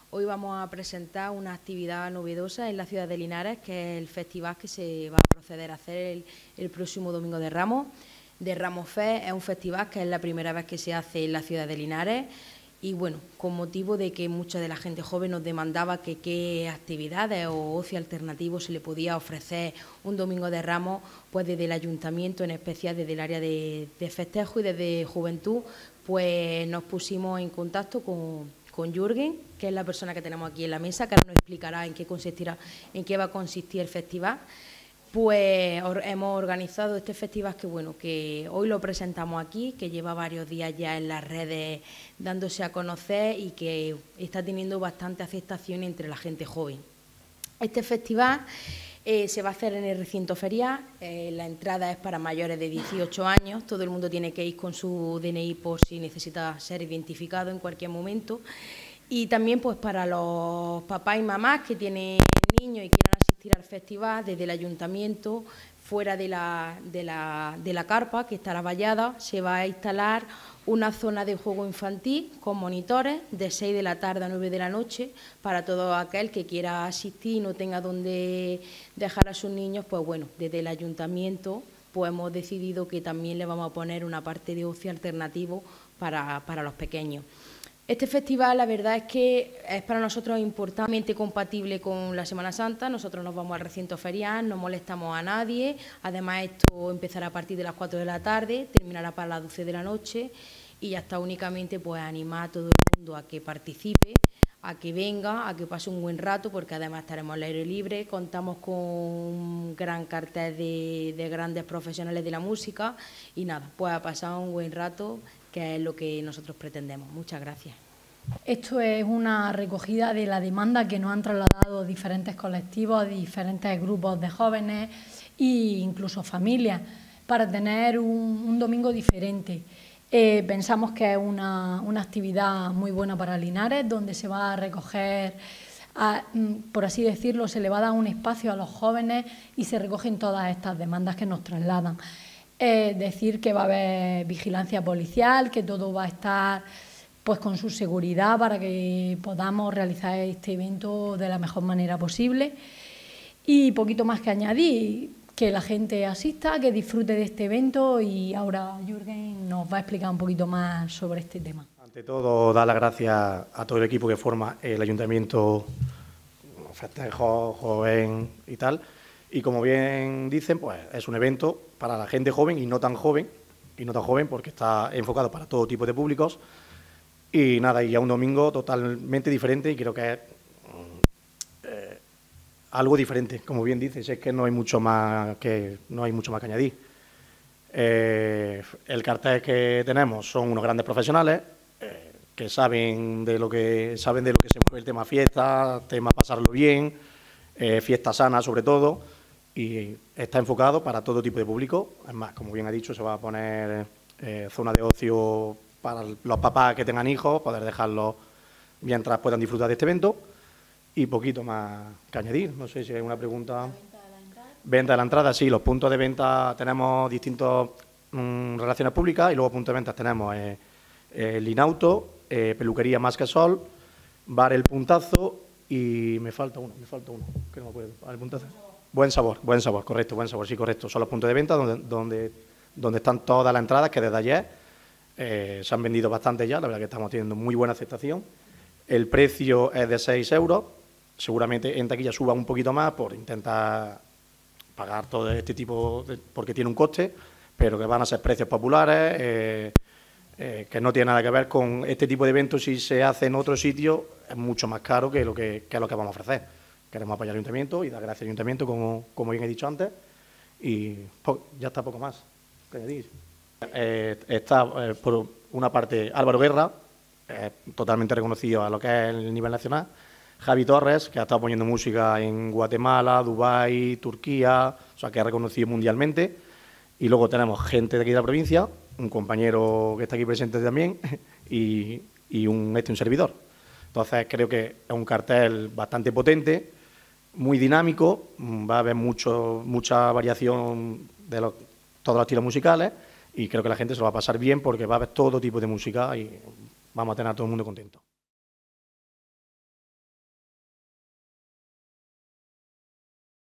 Hoy vamos a presentar una actividad novedosa en la ciudad de Linares, que es el festival que se va a proceder a hacer el próximo domingo de Ramos. De Ramos Fest es un festival que es la primera vez que se hace en la ciudad de Linares y bueno, con motivo de que mucha de la gente joven nos demandaba que qué actividades o ocio alternativo se le podía ofrecer un domingo de Ramos, pues desde el ayuntamiento, en especial desde el área de festejo y desde juventud, pues nos pusimos en contacto con Jürgen, que es la persona que tenemos aquí en la mesa, que ahora nos explicará en qué va a consistir el festival. Pues hemos organizado este festival que hoy lo presentamos aquí, que lleva varios días ya en las redes dándose a conocer y que está teniendo bastante aceptación entre la gente joven. Este festival se va a hacer en el recinto ferial, la entrada es para mayores de 18 años, todo el mundo tiene que ir con su DNI por si necesita ser identificado en cualquier momento, y también pues para los papás y mamás que tienen niños y quieran asistir al festival, desde el ayuntamiento, fuera de la carpa que estará vallada, se va a instalar una zona de juego infantil con monitores de 6 de la tarde a 9 de la noche para todo aquel que quiera asistir y no tenga dónde dejar a sus niños. Pues bueno, desde el ayuntamiento pues hemos decidido que también le vamos a poner una parte de ocio alternativo para los pequeños. Este festival, la verdad es que es para nosotros importantemente compatible con la Semana Santa. Nosotros nos vamos al recinto ferial, no molestamos a nadie. Además, esto empezará a partir de las 4 de la tarde, terminará para las 12 de la noche y ya está únicamente pues animar a todo el mundo a que participe, a que venga, a que pase un buen rato, porque además estaremos al aire libre. Contamos con un gran cartel de grandes profesionales de la música y nada, pues a pasar un buen rato, que es lo que nosotros pretendemos. Muchas gracias. Esto es una recogida de la demanda que nos han trasladado diferentes colectivos, diferentes grupos de jóvenes e incluso familias para tener un domingo diferente. Pensamos que es una actividad muy buena para Linares, donde se va a recoger, por así decirlo, se le va a dar un espacio a los jóvenes y se recogen todas estas demandas que nos trasladan. Decir que va a haber vigilancia policial, que todo va a estar pues con su seguridad para que podamos realizar este evento de la mejor manera posible. Y poquito más que añadir, que la gente asista, que disfrute de este evento, y ahora Jürgen nos va a explicar un poquito más sobre este tema. Ante todo, dar las gracias a todo el equipo que forma el ayuntamiento, festejo, joven y tal. Y como bien dicen, pues es un evento para la gente joven y no tan joven, porque está enfocado para todo tipo de públicos. Y nada, y a un domingo totalmente diferente, y creo que es algo diferente, como bien dices, es que no hay mucho más que añadir. El cartel que tenemos son unos grandes profesionales que saben de lo que se mueve el tema fiesta, tema pasarlo bien, fiesta sana sobre todo, y está enfocado para todo tipo de público. Es más, como bien ha dicho, se va a poner zona de ocio para los papás que tengan hijos, poder dejarlos mientras puedan disfrutar de este evento, y poquito más que añadir. No sé si hay una pregunta. Venta de la entrada, sí, los puntos de venta tenemos distintos relaciones públicas, y luego puntos de venta tenemos Linauto, Peluquería Más que Sol, Bar El Puntazo, y me falta uno, que no me acuerdo. ¿El Puntazo? Buen sabor, correcto, Buen Sabor, sí, correcto. Son los puntos de venta donde están todas las entradas, que desde ayer se han vendido bastante ya. La verdad que estamos teniendo muy buena aceptación. El precio es de 6 euros, seguramente en taquilla suba un poquito más por intentar pagar todo este tipo, porque tiene un coste, pero que van a ser precios populares, que no tiene nada que ver con este tipo de eventos. Si se hace en otro sitio es mucho más caro que lo que vamos a ofrecer. Queremos apoyar al ayuntamiento y dar gracias al ayuntamiento, como bien he dicho antes, y ya está, poco más que añadir. Está, por una parte, Álvaro Guerra, totalmente reconocido a lo que es el nivel nacional. Javi Torres, que ha estado poniendo música en Guatemala, Dubái, Turquía, o sea, que es reconocido mundialmente. Y luego tenemos gente de aquí de la provincia, un compañero que está aquí presente también, y un servidor. Entonces, creo que es un cartel bastante potente, muy dinámico, va a haber mucha variación de todos los estilos musicales, y creo que la gente se lo va a pasar bien porque va a haber todo tipo de música y vamos a tener a todo el mundo contento.